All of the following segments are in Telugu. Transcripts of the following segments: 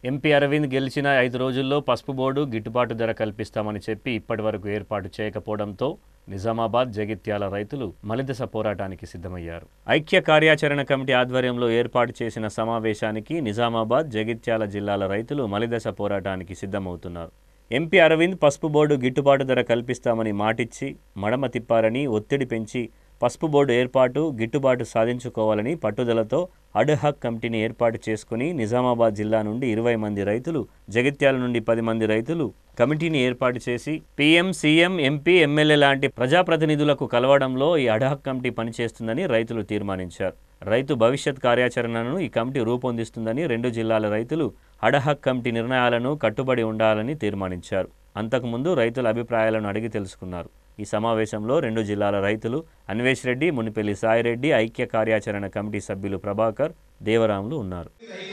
ఎంపీ అరవింద్ గెలిచిన 5 రోజుల్లో పసుపు బోర్డు గిట్టుబాటు ధర కల్పిస్తామని చెప్పి ఇప్పటివరకు ఏర్పాటు చేయకపోవడంతో నిజామాబాద్ జగిత్యాల రైతులు మలిదశ పోరాటానికి సిద్ధమయ్యారు. ఐక్య కార్యాచరణ కమిటీ ఆధ్వర్యంలో ఏర్పాటు చేసిన సమావేశానికి నిజామాబాద్ జగిత్యాల జిల్లాల రైతులు మలిదశ పోరాటానికి సిద్ధమవుతున్నారు. ఎంపీ అరవింద్ పసుపు బోర్డు గిట్టుబాటు ధర కల్పిస్తామని మాటిచ్చి మడమ తిప్పారని ఒత్తిడి పెంచి పసుపు బోర్డు ఏర్పాటు గిట్టుబాటు సాధించుకోవాలని పట్టుదలతో అడ్హాక్ కమిటీని ఏర్పాటు చేసుకుని నిజామాబాద్ జిల్లా నుండి 20 మంది రైతులు, జగిత్యాల నుండి 10 మంది రైతులు కమిటీని ఏర్పాటు చేసి పీఎం, సీఎం, ఎంపీ, ఎమ్మెల్యే లాంటి ప్రజాప్రతినిధులకు కలవడంలో ఈ అడ్హాక్ కమిటీ పనిచేస్తుందని రైతులు తీర్మానించారు. రైతు భవిష్యత్ కార్యాచరణను ఈ కమిటీ రూపొందిస్తుందని 2 జిల్లాల రైతులు అడ్హాక్ కమిటీ నిర్ణయాలను కట్టుబడి ఉండాలని తీర్మానించారు. అంతకుముందు రైతుల అభిప్రాయాలను అడిగి తెలుసుకున్నారు. ఈ సమావేశంలో 2 జిల్లాల రైతులు అన్వేష్ రెడ్డి, మునిపెల్లి సాయిరెడ్డి, ఐక్య కార్యాచరణ కమిటీ సభ్యులు ప్రభాకర్, దేవరాములు ఉన్నారు.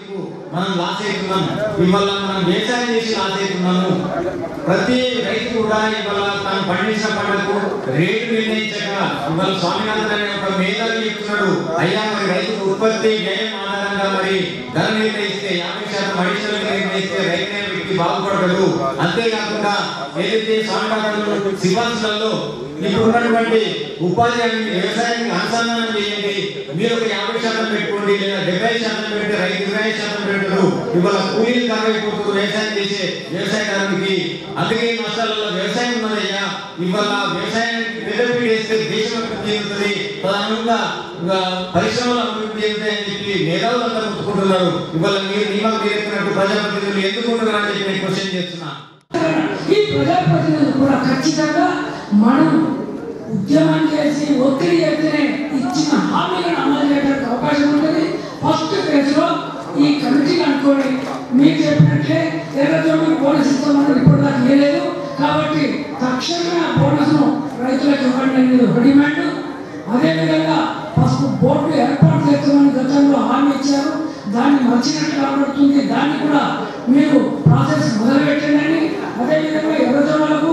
ప్రతి రైతు కూడా ఇవాళ తాను పండించిన పంటకు రేటు నిర్ణయించక ఇవాళ స్వామినాథన్ అనే ఒక మేధావి చెప్తున్నాడు, అయ్యా మరి రైతు ఉత్పత్తి వ్యయం ఆధారంగా మరి ధర నిర్ణయిస్తే 50% అడిషనల్ నిర్ణయిస్తే రైతు వ్యక్తి బాగుపడగలడు. అంతేకాకుండా ఏదైతే స్వామినాథన్ సిఫార్సులలో ఇప్పుడు ఉన్నటువంటి ఉపాధి వ్యవసాయానికి అనుసంధానం చేయండి, మీరు ఒక 50% పెట్టుకోండి, లేదా 70% పెడితే రైతు 20% పెట్టరు. ఇవాళ కూలీలు కాకపోతున్నారు వ్యవసాయం చేసే వ్యవసాయదారునికి. అందుకే నష్టాలలో వ్యవసాయం ఉన్నదయ్యా. ఇవాళ వ్యవసాయానికి పెద్దపీట వేస్తే దేశం అభివృద్ధి చెందుతుంది, ప్రధానంగా పరిశ్రమలు అభివృద్ధి చెందుతాయని చెప్పి మేధావులంతా ముట్టుకుంటున్నారు. ఇవాళ మీరు నియమం తీరుతున్నట్టు ప్రజాప్రతినిధులు ఎందుకుంటున్నారు అని చెప్పి నేను క్వశ్చన్ చేస్తున్నా. ఈ ప్రజాప్రతినిధులు కూడా ఖచ్చితంగా మనం ఉద్యమం చేసి ఒత్తిడి చేస్తేనే ఇచ్చిన హామీలను అమలు చేయడానికి అవకాశం ఉంటుంది. ఫస్ట్ ఫేజ్లో ఈ కమిటీ అనుకోని మీకు చెప్పినట్లే ఎర్రజోమి బోనస్ ఇస్తామని ఇప్పుడు దాకా లేదు. కాబట్టి తక్షణమే ఆ బోనస్ను రైతులకు ఇవ్వండి అనేది ఒక డిమాండ్. అదేవిధంగా పసుపు బోర్డు ఏర్పాటు చేస్తామని గతంలో హామీ ఇచ్చారు, దాన్ని మర్చినట్టు కనబడుతుంది. దాన్ని కూడా మీరు ప్రాసెస్ మొదలుపెట్టండి. అదేవిధంగా ఎర్రజోమలకు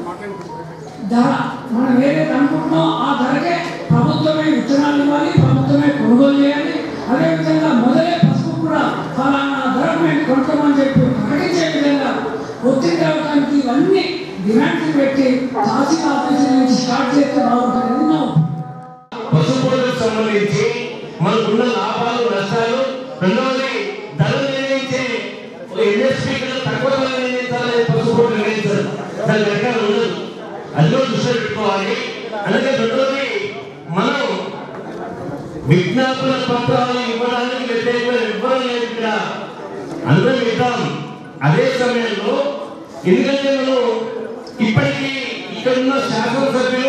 ధర మనం ఏదైతే అనుకుంటున్నామో ఆ ధరకే ప్రభుత్వమే విత్తనాలు ఇవ్వాలి, ప్రభుత్వమే కొనుగోలు చేయాలి. అదేవిధంగా మొదలే పసుపు కూడా ఫలానా ధర మేము కొంటామని చెప్పి ప్రకటించే విధంగా ఒత్తిడి రావడానికి ఇవన్నీ డిమాండ్స్ పెట్టి తహసీల్ ఆఫీసుల నుంచి స్టార్ట్ చేస్తే బాగుంటుంది. పసుపులకు సంబంధించి మనకున్న లాభాలు నష్టాలు, రెండవది ధర నిర్ణయించే ఎంఎస్పీ కన్నా తక్కువ ధర నిర్ణయించాలని పసుపు నిర్ణయించారు. దాని రకాలు ఉండదు, అదిలో దృష్టిలో పెట్టుకోవాలి. అలాగే రెండవది మనం విజ్ఞాపన పత్రాలు ఇవ్వడానికి వ్యతిరేకంగా ఇవ్వడం లేదు, ఇక్కడ అందరం ఇద్దాం. అదే సమయంలో ఎందుకంటే మనం ఇప్పటికీ ఇక్కడున్న శాసనసభ్యులు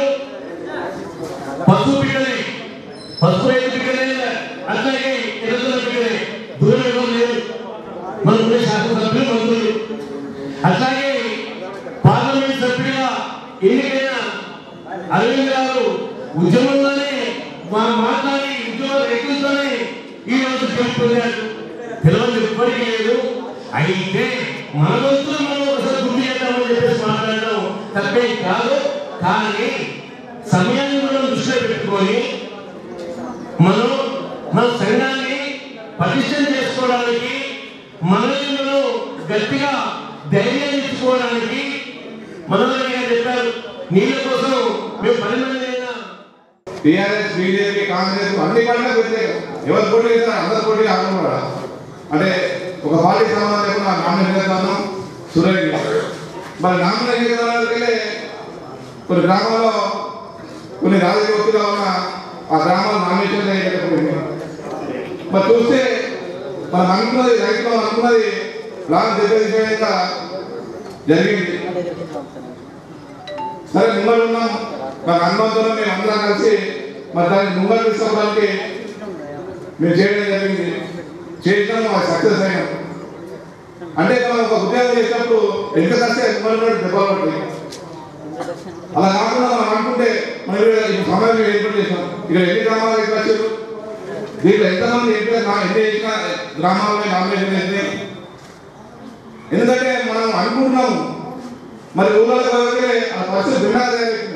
పసుపు బిడ్డలే, పసుపు రైతు బిడ్డలే, అట్లాగే ఎదుగుదల బిడ్డలే, దూరం ఇవ్వడం లేదు. మనకున్న శాసనసభ్యులు మంత్రులు, అట్లాగే పార్లమెంట్ సభ్యులుగా ఎన్నికైన అరవింద్ గారు ఉద్యమంలోనే మాట్లాడి ఉద్యమ రైతులతోనే ఈ రోజు పిలుపుకున్నారు. పిలవని ఎప్పటికీ లేదు. అయితే మన వంతులు మనం ఒకసారి గుర్తు చేద్దామని చెప్పేసి మాట్లాడడం తప్పే కాదు. కానీ సమయాన్ని మనం దృష్టిలో పెట్టుకొని మనం మన సంఘాన్ని పటిష్టం చేసుకోవడానికి, మనల్ని మనం గట్టిగా ధైర్యాన్ని ఇచ్చుకోవడానికి మనోహర్ గారు చెప్పారు, నీళ్ళ కోసం మేము 10 మంది అయినా టీఆర్ఎస్, బీజేపీ, కాంగ్రెస్ అన్ని పార్టీలకు వ్యతిరేకం. ఎవరు పోటీ చేస్తారు అందరు పోటీ ఆగకుండా అంటే ఒక పార్టీ సంబంధం లేకుండా నామినేషన్ చేస్తాను సురేష్. మరి నామినేషన్ చేసేదానికెళ్ళి కొన్ని గ్రామాల్లో కొన్ని రాజకీయ ఒత్తిడిగా ఉన్న ఆ గ్రామాలు నామినేషన్ చేయలేకపోయింది. మరి చూస్తే మనం అనుకున్నది, రైతులు అనుకున్నది ప్లాన్ దెబ్బతీసేంత జరిగింది. సరే ముంగడు ఉన్నాం, మాకు అనుభవంతో మేము అందరం కలిసి మరి దాన్ని ముంగడు తీసుకోవడానికి మేము చేయడం జరిగింది. చేయడం మాకు సక్సెస్ అయినాం. అంటే మనం ఒక ఉద్యోగం చేసినప్పుడు ఎంత కష్టే ముంగడు దెబ్బలు పడుతుంది. అలా కాకుండా మనం అనుకుంటే మనం సమయం ఏర్పాటు చేసాం. ఇక్కడ ఎన్ని గ్రామాలు ఎక్కడ వచ్చారు, దీంట్లో ఎంతమంది ఎన్ని చేసిన గ్రామాల్లో నామినేషన్ చేస్తే, ఎందుకంటే మనం అనుకుంటున్నాము మరి ఊళ్ళో ఆ పరిస్థితి భిన్నాగా